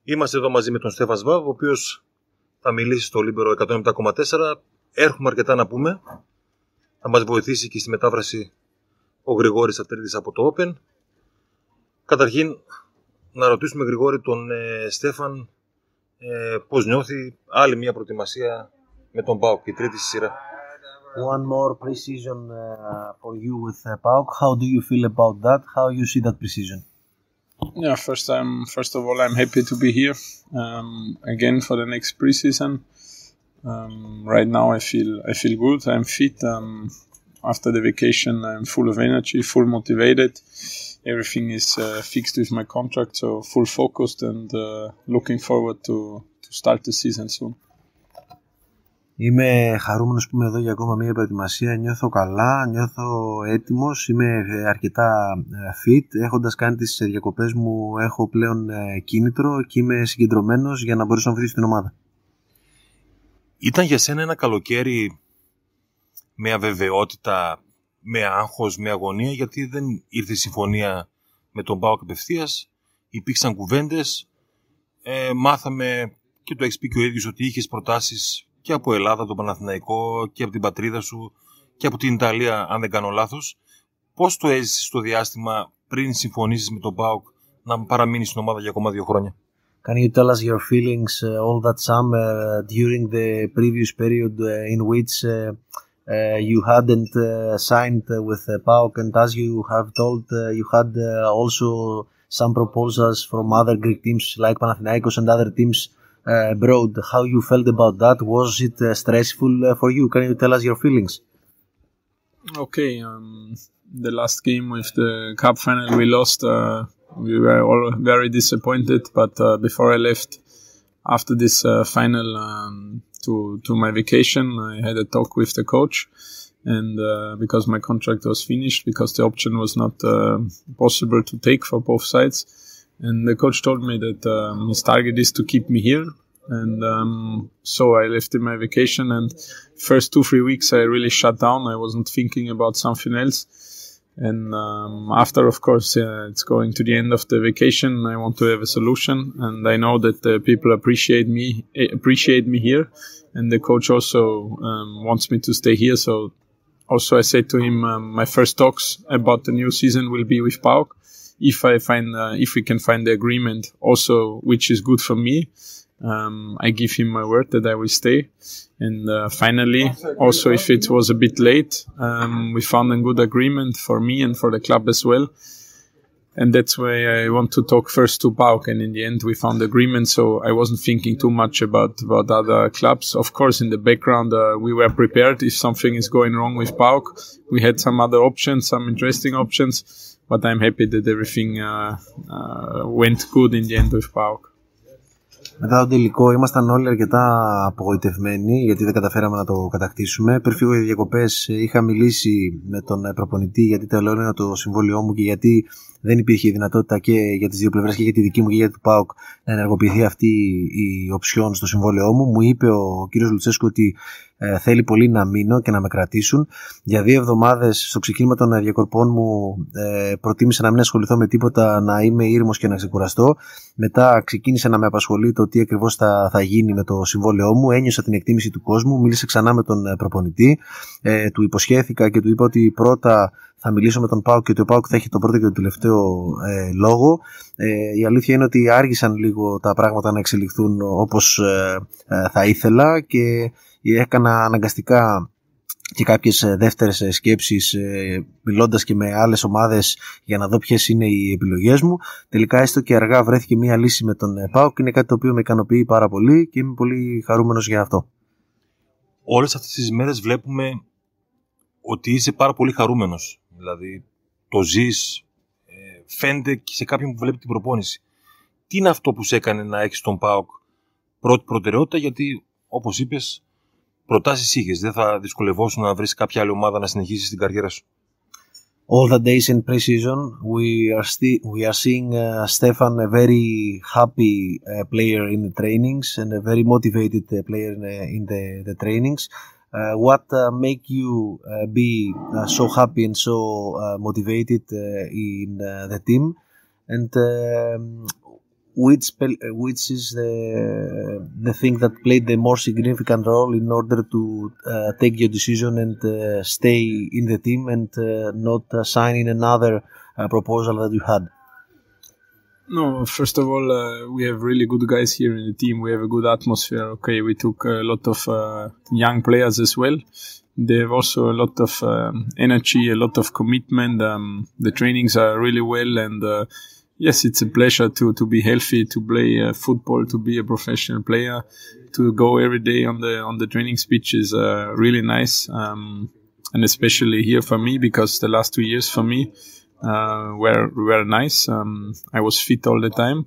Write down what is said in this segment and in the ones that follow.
Είμαστε εδώ μαζί με τον Στέφαν Σβάμπ, ο οποίος θα μιλήσει στο Λίμπερο 107,4. Έχουμε αρκετά να πούμε. Θα μας βοηθήσει και στη μετάφραση ο Γρηγόρης Ατρίδης από το Open. Καταρχήν, να ρωτήσουμε Γρηγόρη τον Στέφαν πώς νιώθει. Άλλη μια προετοιμασία με τον ΠΑΟΚ, η τρίτη στη σειρά. One more pre-season for you with PAOK. How do you feel about that? How you see that pre-season? Yeah, first of all, I'm happy to be here again for the next pre-season. Right now, I feel good. I'm fit. After the vacation, I'm full of energy, full motivated. Everything is fixed with my contract, so full focused and looking forward to start the season soon. Είμαι χαρούμενος που είμαι εδώ για ακόμα μία προετοιμασία. Νιώθω καλά, νιώθω έτοιμος, είμαι αρκετά fit. Έχοντας κάνει τις διακοπές μου, έχω πλέον κίνητρο και είμαι συγκεντρωμένος για να μπορέσω να βοηθήσω την ομάδα. Ήταν για σένα ένα καλοκαίρι με αβεβαιότητα, με άγχος, με αγωνία, γιατί δεν ήρθε η συμφωνία με τον ΠΑΟΚ απευθείας. Υπήρξαν κουβέντες, μάθαμε και το έχεις πει και ο ίδιος ότι είχες προτάσεις και από Ελλάδα, τον Παναθηναϊκό, και από την πατρίδα σου και από την Ιταλία, αν δεν κάνω λάθος. Πώς το έζησες στο διάστημα πριν συμφωνήσεις με τον ΠΑΟΚ να παραμείνεις στην ομάδα για ακόμα 2 χρόνια? Can you tell us your feelings all that summer during the previous period in which you hadn't signed with PAOK, and as you have told, you had also some proposals from other Greek teams like Panathinaikos and other teams abroad. How you felt about that? Was it stressful for you? Can you tell us your feelings? Okay, the last game with the cup final we lost. We were all very disappointed, but before I left after this final to my vacation, I had a talk with the coach, and because my contract was finished, because the option was not possible to take for both sides. And the coach told me that his target is to keep me here. And so I left in my vacation, and first 2-3 weeks I really shut down. I wasn't thinking about something else. And after, of course, it's going to the end of the vacation, I want to have a solution. And I know that people appreciate me here. And the coach also wants me to stay here. So also I said to him, my first talks about the new season will be with PAOK. If we can find the agreement also, which is good for me, I give him my word that I will stay. And finally, also if it was a bit late, we found a good agreement for me and for the club as well. And that's why I want to talk first to PAOK, and in the end we found agreement, so I wasn't thinking too much about other clubs. Of course, in the background we were prepared if something is going wrong with PAOK. We had some other options, some interesting options, but I'm happy that everything went good in the end with PAOK. Μετά το τελικό ήμασταν όλοι αρκετά απογοητευμένοι γιατί δεν καταφέραμε να το κατακτήσουμε. Πριν φύγω για διακοπές είχα μιλήσει με τον προπονητή γιατί τελειώνει το συμβόλαιό μου και γιατί δεν υπήρχε δυνατότητα και για τις δύο πλευρές, και για τη δική μου και για την ΠΑΟΚ, να ενεργοποιηθεί αυτή η οψιόν στο συμβόλαιό μου. Μου είπε ο κύριος Λουτσέσκου ότι θέλει πολύ να μείνω και να με κρατήσουν. Για 2 εβδομάδες στο ξεκίνημα των διακορπών μου προτίμησα να μην ασχοληθώ με τίποτα, να είμαι ήρεμος και να ξεκουραστώ. Μετά ξεκίνησε να με απασχολεί το τι ακριβώς θα γίνει με το συμβόλαιό μου. Ένιωσα την εκτίμηση του κόσμου, μίλησα ξανά με τον προπονητή, του υποσχέθηκα και του είπα ότι πρώτα θα μιλήσω με τον ΠΑΟΚ και ότι ο ΠΑΟΚ θα έχει τον πρώτο και τον τελευταίο λόγο. Η αλήθεια είναι ότι άργησαν λίγο τα πράγματα να εξελιχθούν όπως θα ήθελα και έκανα αναγκαστικά και κάποιες δεύτερες σκέψεις μιλώντας και με άλλες ομάδες για να δω ποιες είναι οι επιλογές μου. Τελικά έστω και αργά βρέθηκε μια λύση με τον ΠΑΟΚ, είναι κάτι το οποίο με ικανοποιεί πάρα πολύ και είμαι πολύ χαρούμενος για αυτό. Όλες αυτές τις μέρες βλέπουμε ότι είσαι πάρα πολύ χαρούμενος. Δηλαδή το ζεις, φαίνεται και σε κάποιον που βλέπει την προπόνηση. Τι είναι αυτό που σε έκανε να έχεις τον ΠΑΟΚ πρώτη προτεραιότητα? Γιατί όπως είπες, προτάσεις είχες, δεν θα δυσκολευόσουν να βρεις κάποια άλλη ομάδα να συνεχίσεις την καριέρα σου? All the days in pre-season, we are seeing Stefan, a very happy player in the trainings and a very motivated player in the trainings. What make you be so happy and so motivated in the team? And which is the thing that played the more significant role in order to take your decision and stay in the team and not sign in another proposal that you had? No, first of all, we have really good guys here in the team. We have a good atmosphere. Okay, we took a lot of young players as well. They have also a lot of energy, a lot of commitment. The trainings are really well, and yes, it's a pleasure to be healthy, to play football, to be a professional player, to go every day on the training pitch is really nice, and especially here for me, because the last 2 years for me were nice. I was fit all the time,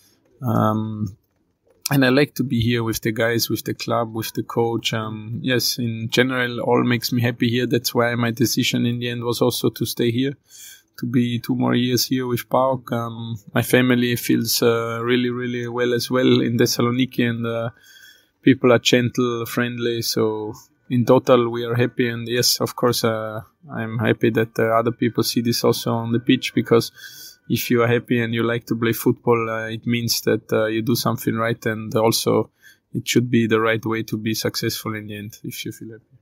and I like to be here with the guys, with the club, with the coach. Yes, in general, all makes me happy here. That's why my decision in the end was also to stay here, to be 2 more years here with PAOK. My family feels really, really well as well in Thessaloniki, and people are gentle, friendly. So in total, we are happy. And yes, of course, I'm happy that other people see this also on the pitch, because if you are happy and you like to play football, it means that you do something right, and also it should be the right way to be successful in the end, if you feel happy.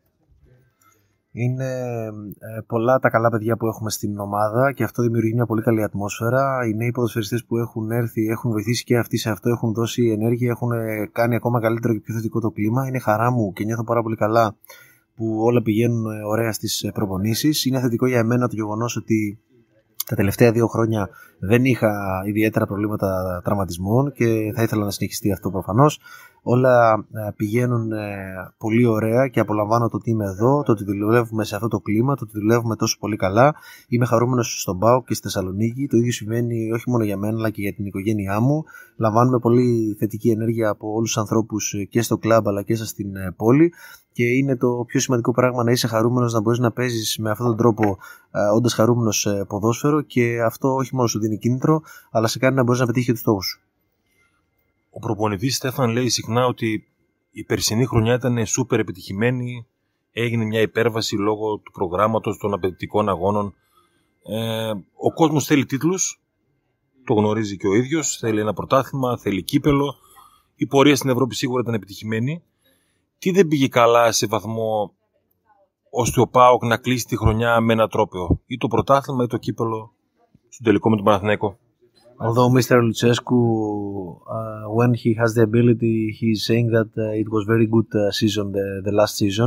Είναι πολλά τα καλά παιδιά που έχουμε στην ομάδα και αυτό δημιουργεί μια πολύ καλή ατμόσφαιρα. Οι νέοι ποδοσφαιριστές που έχουν έρθει έχουν βοηθήσει και αυτοί σε αυτό, έχουν δώσει ενέργεια, έχουν κάνει ακόμα καλύτερο και πιο θετικό το κλίμα. Είναι χαρά μου και νιώθω πάρα πολύ καλά που όλα πηγαίνουν ωραία στις προπονήσεις. Είναι θετικό για εμένα το γεγονός ότι τα τελευταία 2 χρόνια δεν είχα ιδιαίτερα προβλήματα τραυματισμών και θα ήθελα να συνεχιστεί αυτό προφανώς. Όλα πηγαίνουν πολύ ωραία και απολαμβάνω το ότι είμαι εδώ, το ότι δουλεύουμε σε αυτό το κλίμα, το ότι δουλεύουμε τόσο πολύ καλά. Είμαι χαρούμενος στον ΠΑΟΚ και στη Θεσσαλονίκη. Το ίδιο συμβαίνει όχι μόνο για μένα αλλά και για την οικογένειά μου. Λαμβάνουμε πολύ θετική ενέργεια από όλους τους ανθρώπους και στο κλαμπ αλλά και στην πόλη. Και είναι το πιο σημαντικό πράγμα να είσαι χαρούμενος, να μπορείς να παίζεις με αυτόν τον τρόπο όντας χαρούμενος ποδόσφαιρο, και αυτό όχι μόνο σου δίνει κίνητρο, αλλά σε κάνει να μπορείς να πετύχει τους στόχους σου. Ο προπονητής Στέφαν λέει συχνά ότι η περσινή χρονιά ήταν σούπερ επιτυχημένη, έγινε μια υπέρβαση λόγω του προγράμματος των απαιτητικών αγώνων. Ο κόσμος θέλει τίτλους, το γνωρίζει και ο ίδιος, θέλει ένα πρωτάθλημα, θέλει κύπελο. Η πορεία στην Ευρώπη σίγουρα ήταν επιτυχημένη. Τι δεν πήγε καλά σε βαθμό ώστε ο ΠΑΟΚ να κλείσει τη χρονιά με ένα τρόπαιο, ή το πρωτάθλημα ή το κύπελο στον τελικό με τον Παναθηναϊκό? Although Mr. Lucescu, when he has the ability, he is saying that it was very good season, the last season,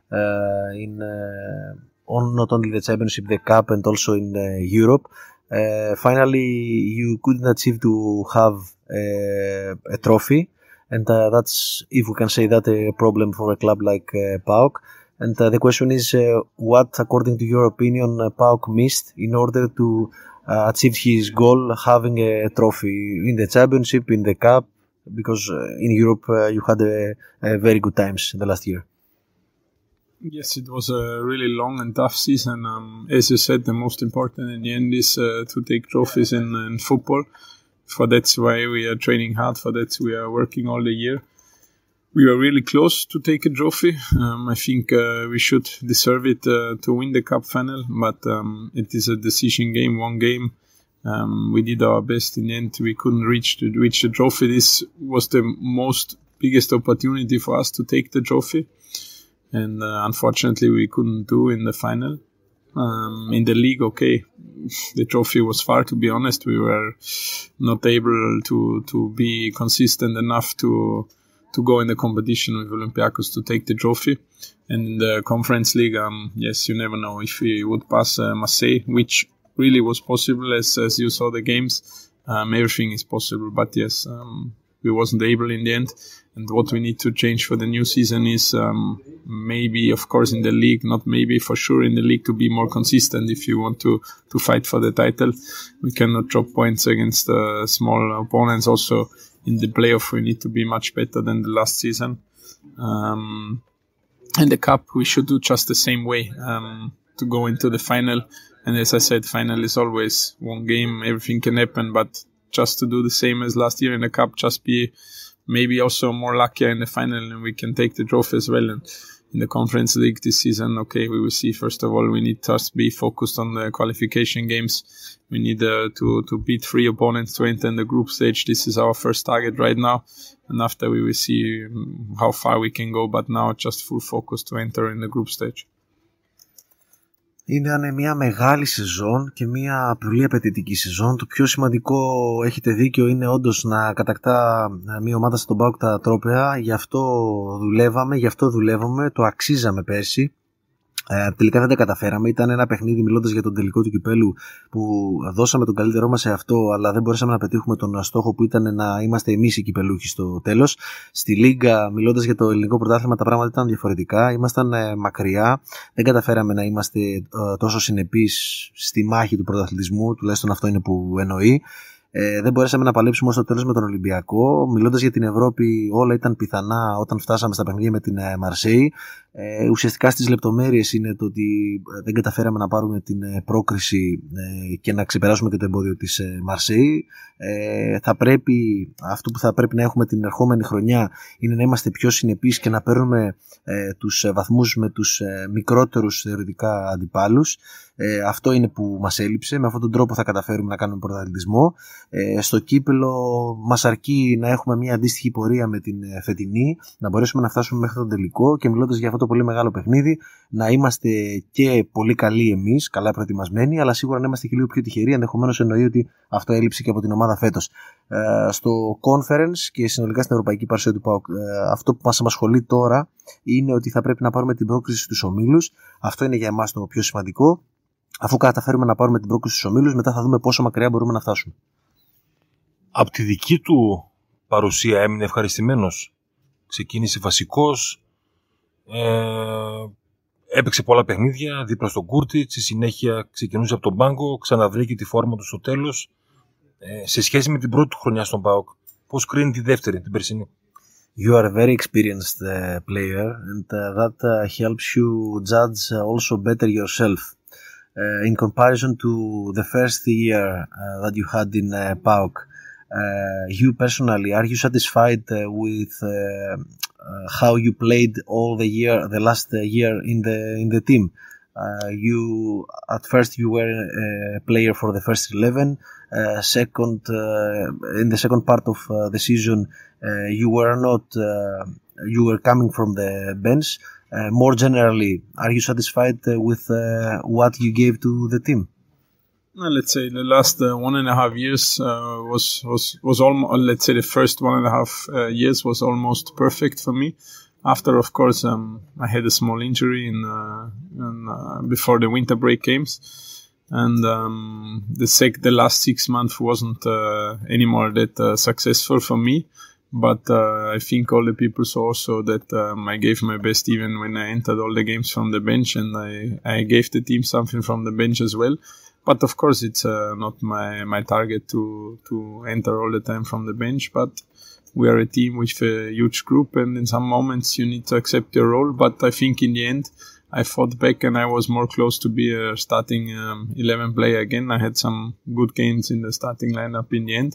not only the Championship, the Cup, and also in Europe. Finally, you couldn't achieve to have a trophy, and that's, if we can say that, a problem for a club like PAOK. And the question is, what, according to your opinion, PAOK missed in order to achieve his goal, having a trophy in the Championship, in the Cup, because in Europe you had a very good times the last year. Yes, it was a really long and tough season. As you said, the most important in the end is to take trophies in football. For that's why we are training hard. For that we are working all the year. We were really close to take a trophy. I think we should deserve it to win the cup final, but it is a decision game, one game. We did our best. In the end, we couldn't reach the trophy. This was the biggest opportunity for us to take the trophy, and unfortunately, we couldn't do in the final. In the league, okay, the trophy was far. To be honest, we were not able to be consistent enough to go in the competition with Olympiacos to take the trophy. And in the Conference League, yes, you never know if we would pass Marseille, which really was possible as you saw the games. Everything is possible, but yes, we wasn't able in the end. And what we need to change for the new season is maybe, of course, in the league, not maybe, for sure in the league, to be more consistent if you want to fight for the title. We cannot drop points against small opponents. Also, in the playoff, we need to be much better than the last season. And the cup, we should do just the same way to go into the final. And as I said, final is always one game. Everything can happen, but just to do the same as last year in the cup, just be maybe also more luckier in the final, and we can take the trophy as well. And in the Conference League this season. Okay, we will see. First of all, we need to be focused on the qualification games. We need to beat 3 opponents to enter in the group stage. This is our first target right now. And after we will see how far we can go. But now just full focus to enter in the group stage. Είναι μια μεγάλη σεζόν και μια πολύ απαιτητική σεζόν. Το πιο σημαντικό, έχετε δίκιο, είναι όντως να κατακτά μια ομάδα στον ΠΑΟΚ τα τρόπαια. Γι' αυτό δουλεύαμε, το αξίζαμε πέρσι. Τελικά δεν τα καταφέραμε. Ήταν ένα παιχνίδι, μιλώντας για τον τελικό του κυπέλου, που δώσαμε τον καλύτερό μας σε αυτό, αλλά δεν μπορέσαμε να πετύχουμε τον στόχο που ήταν να είμαστε εμείς οι κυπελούχοι στο τέλος. Στη Λίγκα, μιλώντας για το ελληνικό πρωτάθλημα, τα πράγματα ήταν διαφορετικά. Ήμασταν μακριά. Δεν καταφέραμε να είμαστε τόσο συνεπείς στη μάχη του πρωταθλητισμού, τουλάχιστον αυτό είναι που εννοεί. Δεν μπορέσαμε να παλέψουμε στο τέλος με τον Ολυμπιακό. Μιλώντας για την Ευρώπη, όλα ήταν πιθανά όταν φτάσαμε στα παιχνίδια με την Μαρσέη. Ουσιαστικά στις λεπτομέρειες είναι το ότι δεν καταφέραμε να πάρουμε την πρόκριση και να ξεπεράσουμε και το εμπόδιο της Μαρσέη. Αυτό που θα πρέπει να έχουμε την ερχόμενη χρονιά είναι να είμαστε πιο συνεπείς και να παίρνουμε τους βαθμούς με τους μικρότερους θεωρητικά αντιπάλους. Αυτό είναι που μας έλειψε. Με αυτόν τον τρόπο θα καταφέρουμε να κάνουμε πρωταθλητισμό. Στο κύπελο μας αρκεί να έχουμε μια αντίστοιχη πορεία με την φετινή, να μπορέσουμε να φτάσουμε μέχρι τον τελικό, και μιλώντας για αυτό το πολύ μεγάλο παιχνίδι, να είμαστε και πολύ καλοί εμείς, καλά προετοιμασμένοι, αλλά σίγουρα να είμαστε και λίγο πιο τυχεροί. Ενδεχομένως εννοεί ότι αυτό έλειψε και από την ομάδα φέτος. Στο Conference και συνολικά στην Ευρωπαϊκή Παρουσία του ΠΑΟΚ, αυτό που μας απασχολεί τώρα είναι ότι θα πρέπει να πάρουμε την πρόκριση στους ομίλους. Αυτό είναι για εμάς το πιο σημαντικό. Αφού καταφέρουμε να πάρουμε την πρόκριση στους ομίλους, μετά θα δούμε πόσο μακριά μπορούμε να φτάσουμε. Από τη δική του παρουσία έμεινε ευχαριστημένος. Ξεκίνησε βασικός, έπαιξε πολλά παιχνίδια δίπλα στον Κούρτιτς, στη συνέχεια ξεκινούσε από τον πάγκο, ξαναβρήκε τη φόρμα του στο τέλος. Σε σχέση με την πρώτη του χρονιά στον ΠΑΟΚ, πώς κρίνει τη δεύτερη, την περσινή? You are a very experienced player, and that helps you judge also better yourself. In comparison to the first year that you had in PAOK, you personally, are you satisfied with how you played the last year in the team? At first you were a player for the first 11. In the second part of the season, you were coming from the bench. More generally, are you satisfied with what you gave to the team? Let's say the last 1.5 years was almost. Let's say the first 1.5 years was almost perfect for me. After, of course, I had a small injury before the winter break games, and the last 6 months wasn't anymore that successful for me. But I think all the people saw also that I gave my best even when I entered all the games from the bench, and I gave the team something from the bench as well. But of course, it's not my target to enter all the time from the bench. But we are a team with a huge group, and in some moments you need to accept your role. But I think in the end, I fought back, and I was more close to be a starting 11 player again. I had some good games in the starting lineup in the end.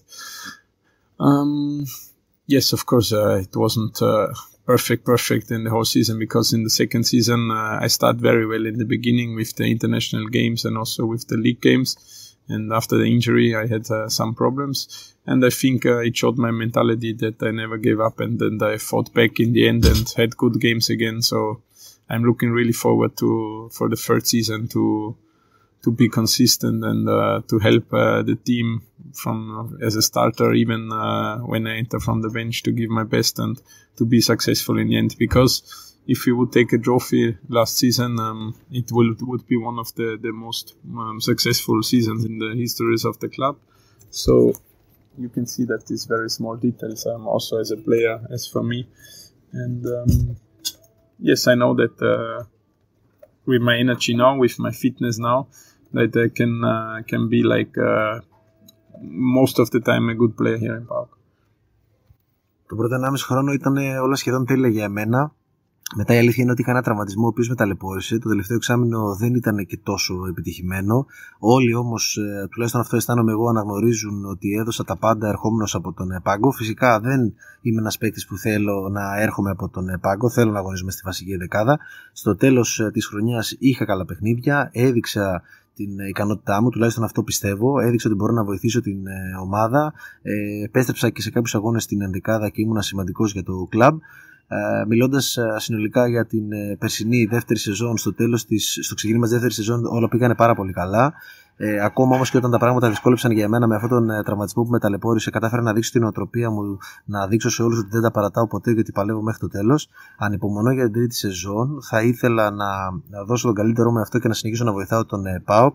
Yes, of course, it wasn't perfect in the whole season, because in the second season I started very well in the beginning with the international games and also with the league games. And after the injury, I had some problems. And I think it showed my mentality that I never gave up, and then I fought back in the end and had good games again. So I'm looking really forward for the third season to be consistent and to help the team as a starter, even when I enter from the bench, to give my best and to be successful in the end. Because if we would take a trophy last season, it would be one of the most successful seasons in the histories of the club. So you can see that these very small details also as a player, as for me. And yes, I know that with my energy now, with my fitness now, that I can be like most of the time a good player here in PAOK. Το πρώτο 1,5 χρόνο ήταν όλα σχεδόν τέλεια για εμένα. Μετά η αλήθεια είναι ότι είχα ένα τραυματισμό ο οποίος με ταλαιπώρησε. Το τελευταίο εξάμηνο δεν ήταν και τόσο επιτυχημένο. Όλοι όμως, τουλάχιστον αυτό αισθάνομαι εγώ, αναγνωρίζουν ότι έδωσα τα πάντα ερχόμενος από τον πάγκο. Φυσικά δεν είμαι ένας παίκτης που θέλω να έρχομαι από τον πάγκο. Θέλω να αγωνίζομαι στη βασική δεκάδα. Στο τέλος της χρονιάς είχα καλά παιχνίδια. Έδειξα την ικανότητά μου, τουλάχιστον αυτό πιστεύω. Έδειξα ότι μπορώ να βοηθήσω την ομάδα. Επέστρεψα και σε κάποιους αγώνες στην ενδεκάδα και ήμουν σημαντικός για το κλαμπ. Μιλώντας συνολικά για την περσινή δεύτερη σεζόν, στο ξεκίνημα της δεύτερης σεζόν όλα πήγανε πάρα πολύ καλά. Ακόμα όμως και όταν τα πράγματα δυσκόλεψαν για μένα με αυτόν τον τραυματισμό που με ταλαιπώρησε, κατάφερα να δείξω την νοοτροπία μου, να δείξω σε όλους ότι δεν τα παρατάω ποτέ και ότι παλεύω μέχρι το τέλος. Ανυπομονώ για την τρίτη σεζόν. Θα ήθελα να δώσω τον καλύτερό μου αυτό και να συνεχίσω να βοηθάω τον ΠΑΟΚ.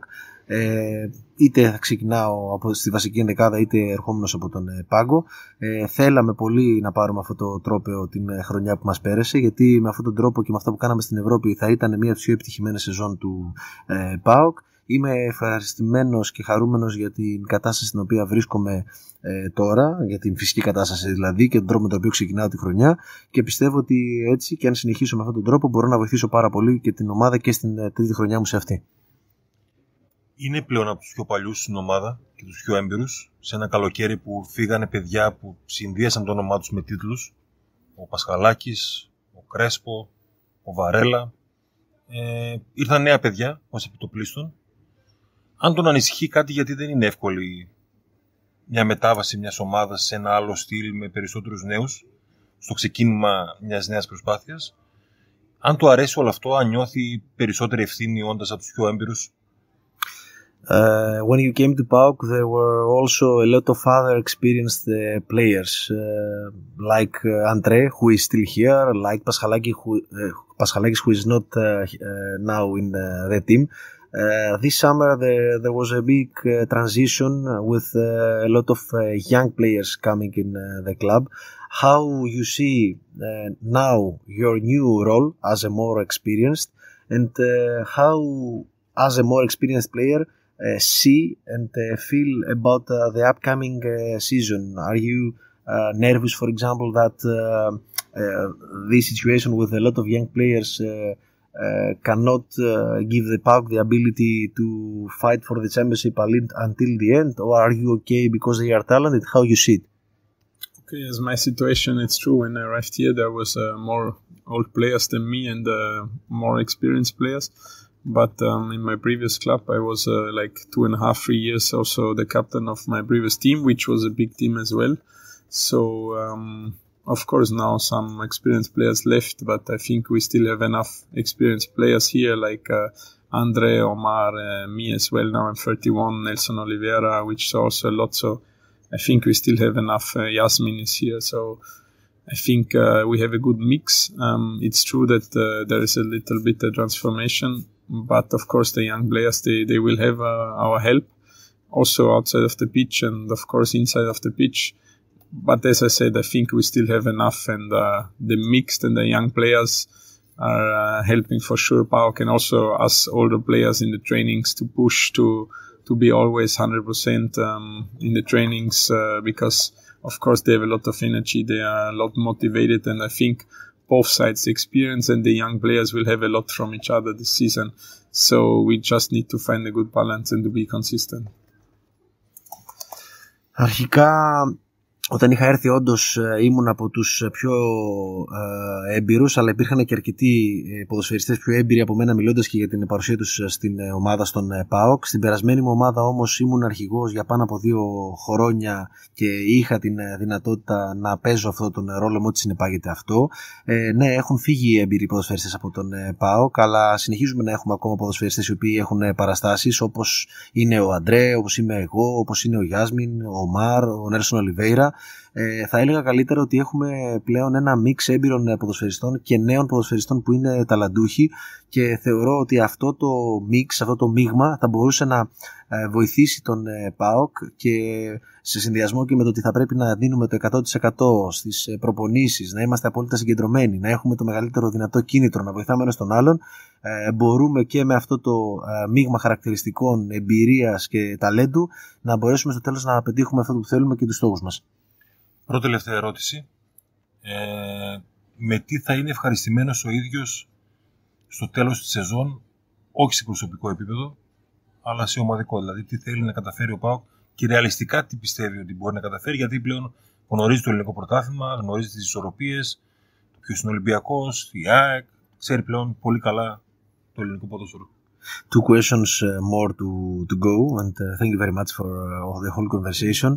Είτε θα ξεκινάω στη βασική ενδεκάδα είτε ερχόμενος από τον πάγκο. Θέλαμε πολύ να πάρουμε αυτό το τρόπαιο την χρονιά που μας πέρασε, γιατί με αυτόν τον τρόπο και με αυτά που κάναμε στην Ευρώπη θα ήταν μια από τις πιο επιτυχημένες σεζόν του ΠΑΟΚ. Είμαι ευχαριστημένος και χαρούμενος για την κατάσταση στην οποία βρίσκομαι τώρα, για την φυσική κατάσταση δηλαδή και τον τρόπο με τον οποίο ξεκινάω τη χρονιά, και πιστεύω ότι έτσι και αν συνεχίσω με αυτόν τον τρόπο μπορώ να βοηθήσω πάρα πολύ και την ομάδα και στην τρίτη χρονιά μου σε αυτή. Είναι πλέον από τους πιο παλιούς στην ομάδα και τους πιο έμπειρους, σε ένα καλοκαίρι που φύγανε παιδιά που συνδύασαν το όνομά τους με τίτλους. Ο Πασχαλάκης, ο Κρέσπο, ο Βαρέλα. Ήρθαν νέα παιδιά ως επιτοπλίστων. Αν τον ανησυχεί κάτι, γιατί δεν είναι εύκολη μια μετάβαση μιας ομάδας σε ένα άλλο στυλ με περισσότερους νέους στο ξεκίνημα μιας νέας προσπάθειας. Αν του αρέσει όλο αυτό, αν νιώθει περισσότερη ευθύνη όντας από τους πιο έμπειρους. When you came to PAOK, there were also a lot of other experienced players, like Andre, who is still here, like Paschalakis, who is not now in the team. This summer there was a big transition with a lot of young players coming in the club. How you see now your new role as a more experienced, and how as a more experienced player see and feel about the upcoming season? Are you nervous, for example, that this situation with a lot of young players cannot give the PAOK the ability to fight for the championship until the end, or are you okay because they are talented? How you see it? Okay, as my situation, it's true. When I arrived here, there was more old players than me and more experienced players. But in my previous club, I was like 2.5, 3 years also the captain of my previous team, which was a big team as well. So, of course, now some experienced players left, but I think we still have enough experienced players here, like Andre, Omar, me as well. Now I'm 31, Nelson Oliveira, which is also a lot. So I think we still have enough. Yasmin is here. So I think we have a good mix. It's true that there is a little bit of transformation. But of course, the young players, they will have our help also outside of the pitch and of course inside of the pitch. But as I said, I think we still have enough, and the mixed and the young players are helping for sure PAOK and also us older players in the trainings to push to be always 100% in the trainings because of course they have a lot of energy, they are a lot motivated, and I think both sides, the experience and the young players, will have a lot from each other this season. So we just need to find a good balance and to be consistent. Αρχικά, όταν είχα έρθει, όντως ήμουν από τους πιο έμπειρους, αλλά υπήρχαν και αρκετοί ποδοσφαιριστές πιο έμπειροι από μένα, μιλώντας και για την παρουσία τους στην ομάδα στον ΠΑΟΚ. Στην περασμένη μου ομάδα όμως ήμουν αρχηγός για πάνω από 2 χρόνια και είχα την δυνατότητα να παίζω αυτόν τον ρόλο με ό,τι συνεπάγεται αυτό. Ναι, έχουν φύγει έμπειροι ποδοσφαιριστές από τον ΠΑΟΚ, αλλά συνεχίζουμε να έχουμε ακόμα ποδοσφαιριστές οι οποίοι έχουν παραστάσεις, όπως είναι ο Αντρέ, όπως είμαι εγώ, όπως είναι ο Γιάσμιν, ο Μαρ, ο Νέλσον Ολιβέιρα. Θα έλεγα καλύτερα ότι έχουμε πλέον ένα μίξ έμπειρων ποδοσφαιριστών και νέων ποδοσφαιριστών που είναι ταλαντούχοι, και θεωρώ ότι αυτό το μίξ, αυτό το μείγμα θα μπορούσε να βοηθήσει τον ΠΑΟΚ, και σε συνδυασμό και με το ότι θα πρέπει να δίνουμε το 100% στις προπονήσεις, να είμαστε απόλυτα συγκεντρωμένοι, να έχουμε το μεγαλύτερο δυνατό κίνητρο, να βοηθάμε ένας τον άλλον, μπορούμε και με αυτό το μείγμα χαρακτηριστικών, εμπειρίας και ταλέντου να μπορέσουμε στο τέλος να πετύχουμε αυτό που θέλουμε και τους στόχους μας. Πρώτη τελευταία ερώτηση. με τι θα είναι ευχαριστημένος ο ίδιος στο τέλος της σεζόν, όχι σε προσωπικό επίπεδο, αλλά σε ομαδικό. Δηλαδή, τι θέλει να καταφέρει ο ΠΑΟΚ και ρεαλιστικά τι πιστεύει ότι μπορεί να καταφέρει, γιατί πλέον γνωρίζει το ελληνικό πρωτάθλημα, γνωρίζει τις ισορροπίες, το ποιος είναι ο Ολυμπιακός, η ΑΕΚ, ξέρει πλέον πολύ καλά το ελληνικό ποδόσφαιρο. Two questions more to go, and thank you very much for the whole conversation.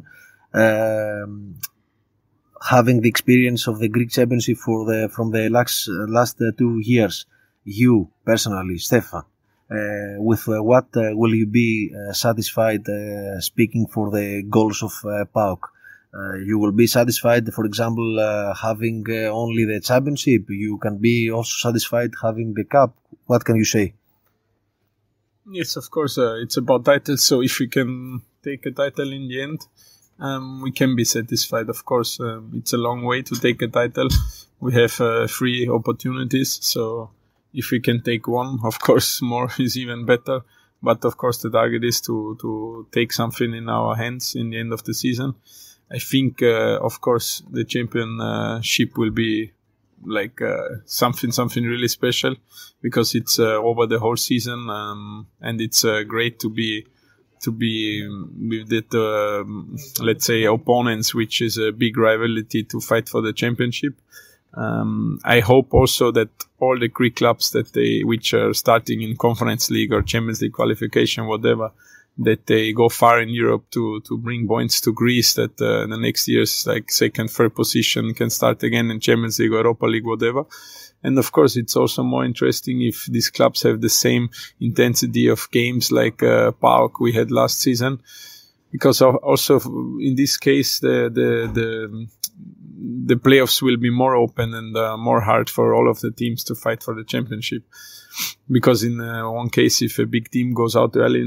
Having the experience of the Greek Championship from the last 2 years, you personally, Stefan, with what will you be satisfied speaking for the goals of PAOK? You will be satisfied, for example, having only the championship. You can be also satisfied having the cup. What can you say? Yes, of course, it's about titles. So if we can take a title in the end, we can be satisfied. Of course, it's a long way to take a title. We have 3 opportunities. So if we can take one, of course, more is even better. But of course, the target is to take something in our hands in the end of the season. I think, of course, the championship will be like something really special, because it's over the whole season, and it's great to be with that, let's say, opponents, which is a big rivalry to fight for the championship. I hope also that all the Greek clubs which are starting in Conference League or Champions League qualification, whatever, that they go far in Europe to bring points to Greece, that the next year's like second, third position can start again in Champions League, Europa League, whatever. And of course, it's also more interesting if these clubs have the same intensity of games like PAOK we had last season, because also in this case the playoffs will be more open and more hard for all of the teams to fight for the championship. Because in one case, if a big team goes out early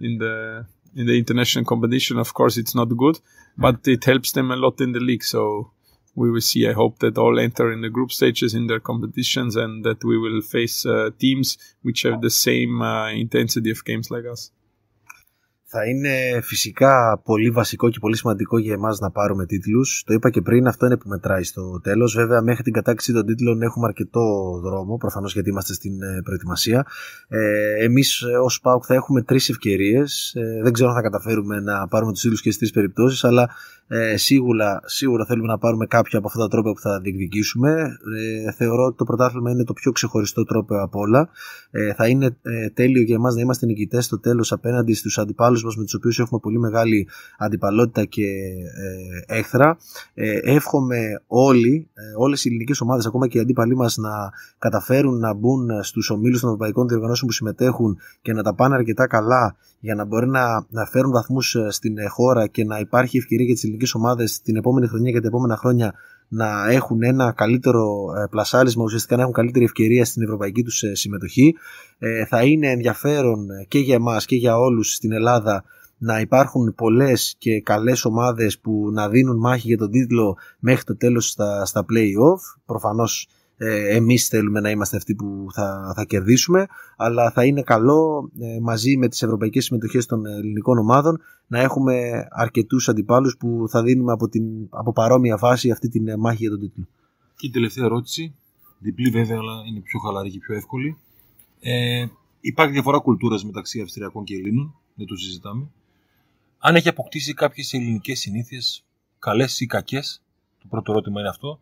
in the international competition, of course it's not good, but it helps them a lot in the league. So we will see. I hope that all enter in the group stages in their competitions, and that we will face teams which have the same intensity of games like us. Θα είναι φυσικά πολύ βασικό και πολύ σημαντικό για εμάς να πάρουμε τίτλους. Το είπα και πριν, αυτό είναι που μετράει στο τέλος. Βέβαια, μέχρι την κατάκτηση των τίτλων έχουμε αρκετό δρόμο, προφανώς γιατί είμαστε στην προετοιμασία. Εμείς ως ΠΑΟΚ θα έχουμε 3 ευκαιρίες. Δεν ξέρω αν θα καταφέρουμε να πάρουμε τους τίτλους και στις 3 περιπτώσεις, αλλά σίγουρα θέλουμε να πάρουμε κάποια από αυτά τα τρόπια που θα διεκδικήσουμε. Θεωρώ ότι το πρωτάθλημα είναι το πιο ξεχωριστό τρόπο από όλα. Θα είναι τέλειο για εμάς να είμαστε νικητές στο τέλος απέναντι στους αντιπάλους μας, με τους οποίους έχουμε πολύ μεγάλη αντιπαλότητα και έχθρα. Εύχομαι όλες οι ελληνικές ομάδες, ακόμα και οι αντίπαλοι μας, να καταφέρουν να μπουν στους ομίλους των ευρωπαϊκών διοργανώσεων που συμμετέχουν και να τα πάνε αρκετά καλά, για να μπορεί να φέρουν βαθμούς στην χώρα και να υπάρχει ευκαιρία για τις ελληνικές ομάδες την επόμενη χρονιά και τα επόμενα χρόνια να έχουν ένα καλύτερο πλασάρισμα, ουσιαστικά να έχουν καλύτερη ευκαιρία στην ευρωπαϊκή τους συμμετοχή. Θα είναι ενδιαφέρον και για εμάς και για όλους στην Ελλάδα να υπάρχουν πολλές και καλές ομάδες που να δίνουν μάχη για τον τίτλο μέχρι το τέλος στα play-off. Προφανώς εμείς θέλουμε να είμαστε αυτοί που θα κερδίσουμε, αλλά θα είναι καλό μαζί με τις ευρωπαϊκές συμμετοχές των ελληνικών ομάδων να έχουμε αρκετούς αντιπάλους που θα δίνουμε από παρόμοια βάση αυτή τη μάχη για τον τίτλο. Και η τελευταία ερώτηση, διπλή βέβαια, αλλά είναι πιο χαλαρή και πιο εύκολη. Υπάρχει διαφορά κουλτούρας μεταξύ Αυστριακών και Ελλήνων, δεν το συζητάμε. Αν έχει αποκτήσει κάποιες ελληνικές συνήθειες, καλές ή κακές, το πρώτο ερώτημα είναι αυτό.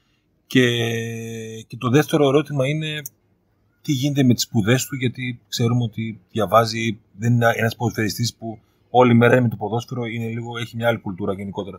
Και το δεύτερο ερώτημα είναι τι γίνεται με τις σπουδές του, γιατί ξέρουμε ότι διαβάζει, δεν είναι ένας ποδοσφαιριστής που όλη μέρα είναι με το ποδόσφαιρο, έχει μια άλλη κουλτούρα γενικότερα.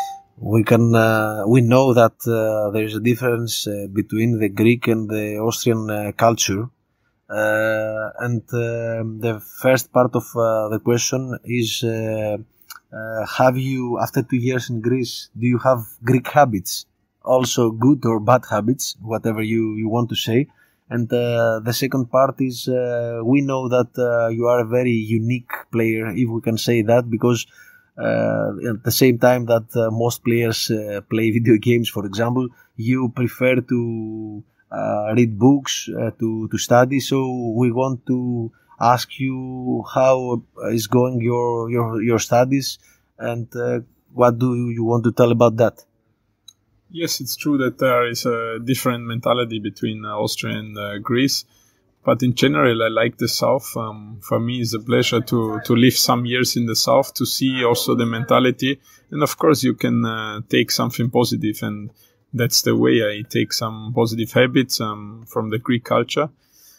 We know that there is a difference between the Greek and the Austrian culture. And the first part of the question is, have you, after 2 years in Greece, do you have Greek habits? Also good or bad habits, whatever you want to say. And the second part is, we know that you are a very unique player, if we can say that, because at the same time that most players play video games, for example, you prefer to read books, to study. So we want to ask you how is going your studies, and what do you want to tell about that? Yes, it's true that there is a different mentality between Austria and Greece. But in general, I like the South. For me, it's a pleasure to live some years in the South, to see also the mentality. And of course, you can take something positive. And that's the way I take some positive habits from the Greek culture.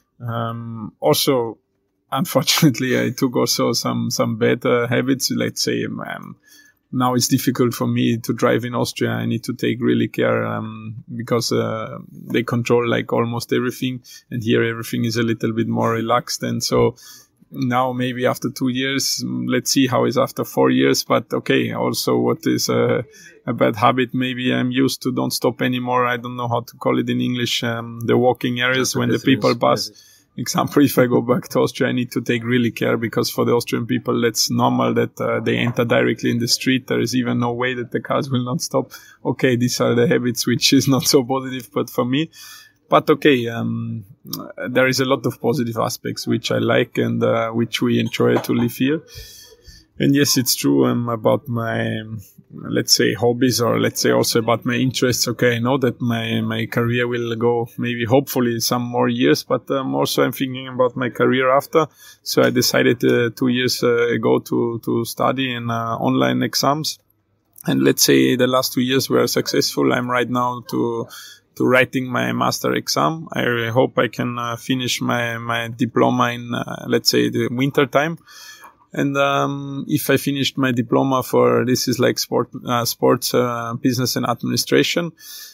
Also, unfortunately, I took also some bad habits. Let's say now it's difficult for me to drive in Austria. I need to take really care because they control like almost everything, and here everything is a little bit more relaxed. And so now maybe after 2 years, let's see how it's after 4 years. But okay, also what is a bad habit? Maybe I'm used to don't stop anymore. I don't know how to call it in English. The walking areas when the people pass. Example, if I go back to Austria, I need to take really care because for the Austrian people, that's normal that they enter directly in the street. There is even no way that the cars will not stop. Okay, these are the habits which is not so positive, but for me. But okay, there is a lot of positive aspects which I like and which we enjoy to live here. And yes, it's true about my, let's say, hobbies, or let's say also about my interests. Okay, I know that my career will go maybe hopefully some more years, but also I'm thinking about my career after. So I decided 2 years ago to study in online exams. And let's say the last 2 years were successful. I'm right now to writing my master exam. I hope I can finish my diploma in, let's say, the winter time. And if I finished my diploma for this is like sports business and administration,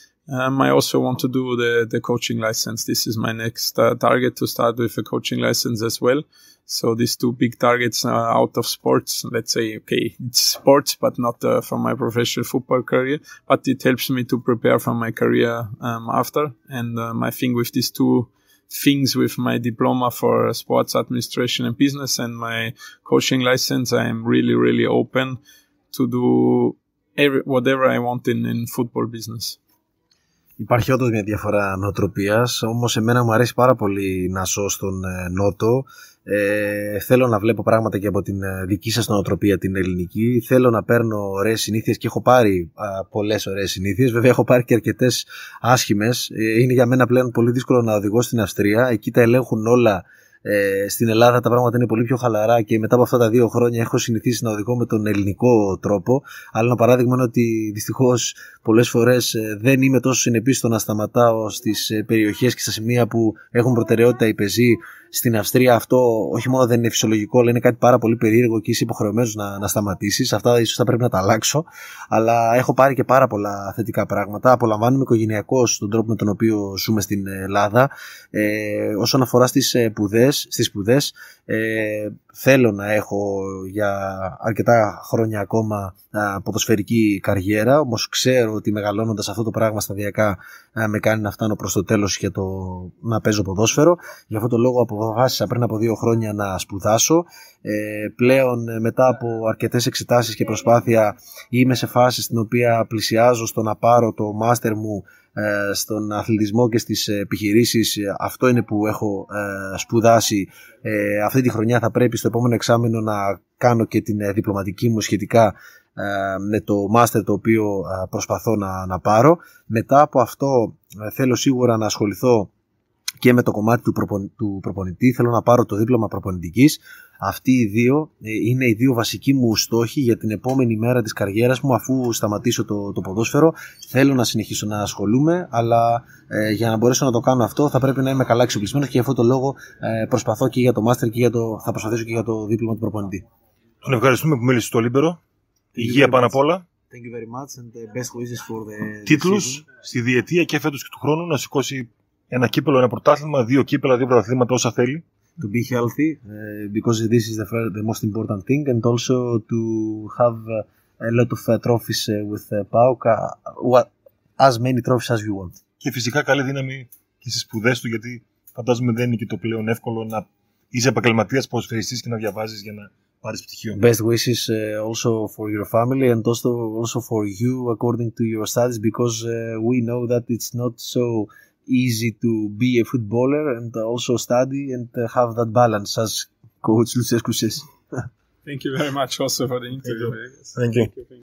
I also want to do the coaching license. This is my next target, to start with a coaching license as well. So these two big targets out of sports, let's say, okay, it's sports, but not for my professional football career, but it helps me to prepare for my career after. And I think with these two things, with my diploma for sports administration and business and my coaching license, I am really, really open to do whatever I want in football business. Υπάρχει όντως μια διαφορά νοοτροπίας, όμως εμένα μου αρέσει πάρα πολύ να ζω στον Νότο. Θέλω να βλέπω πράγματα και από την δική σας νοοτροπία, την ελληνική. Θέλω να παίρνω ωραίες συνήθειες και έχω πάρει πολλές ωραίες συνήθειες. Βέβαια έχω πάρει και αρκετές άσχημες. Είναι για μένα πλέον πολύ δύσκολο να οδηγώ στην Αυστρία. Εκεί τα ελέγχουν όλα. Στην Ελλάδα τα πράγματα είναι πολύ πιο χαλαρά και μετά από αυτά τα 2 χρόνια έχω συνηθίσει να οδηγώ με τον ελληνικό τρόπο. Άλλο ένα παράδειγμα είναι ότι δυστυχώς πολλές φορές δεν είμαι τόσο συνεπής στο να σταματάω στις περιοχές και στα σημεία που έχουν προτεραιότητα οι πεζοί. Στην Αυστρία αυτό όχι μόνο δεν είναι φυσιολογικό, αλλά είναι κάτι πάρα πολύ περίεργο και είσαι υποχρεωμένος να σταματήσεις. Αυτά ίσως θα πρέπει να τα αλλάξω. Αλλά έχω πάρει και πάρα πολλά θετικά πράγματα. Απολαμβάνουμε οικογενειακώς τον τρόπο με τον οποίο ζούμε στην Ελλάδα. Όσον αφορά στις σπουδές, θέλω να έχω για αρκετά χρόνια ακόμα ποδοσφαιρική καριέρα, όμως ξέρω ότι μεγαλώνοντας αυτό το πράγμα σταδιακά με κάνει να φτάνω προς το τέλος για το να παίζω ποδόσφαιρο. Γι' αυτό το λόγο αποφάσισα πριν από 2 χρόνια να σπουδάσω. Πλέον μετά από αρκετές εξετάσεις και προσπάθεια είμαι σε φάση στην οποία πλησιάζω στο να πάρω το μάστερ μου στον αθλητισμό και στις επιχειρήσεις. Αυτό είναι που έχω σπουδάσει. Αυτή τη χρονιά θα πρέπει στο επόμενο εξάμηνο να κάνω και την διπλωματική μου σχετικά με το μάστερ το οποίο προσπαθώ να πάρω. Μετά από αυτό θέλω σίγουρα να ασχοληθώ και με το κομμάτι του προπονητή. Θέλω να πάρω το δίπλωμα προπονητικής. Αυτοί οι δύο είναι οι δύο βασικοί μου στόχοι για την επόμενη μέρα της καριέρας μου, αφού σταματήσω το ποδόσφαιρο. Θέλω να συνεχίσω να ασχολούμαι, αλλά για να μπορέσω να το κάνω αυτό θα πρέπει να είμαι καλά εξοπλισμένος και γι' αυτό το λόγο προσπαθώ και για το μάστερ και θα προσπαθήσω και για το δίπλωμα του προπονητή. Τον ευχαριστούμε που μίλησε στο Λίμπερο. Υγεία πάνω απ' όλα. Thank you very much and the best wishes for the Τίτλους στη διετία και φέτος και του χρόνου, να σηκώσει ένα κύπελο, ένα πρωτάθλημα, 2 κύπελα, 2 πρωταθλήματα, όσα θέλει. To be healthy, because this is the most important thing, and also to have a lot of trophies with PAOK, as many trophies as you want. Και φυσικά καλή δύναμη και στις σπουδές του, γιατί φαντάζομαι δεν είναι και το πλέον εύκολο να είσαι επαγγελματίας ποδοσφαιριστής και να διαβάζεις για να πάρεις πτυχίο. Best wishes also for your family and also for you according to your studies, because we know that it's not so easy to be a footballer and also study and have that balance, as Coach Lucescu says. Thank you very much also for the interview. Thank you.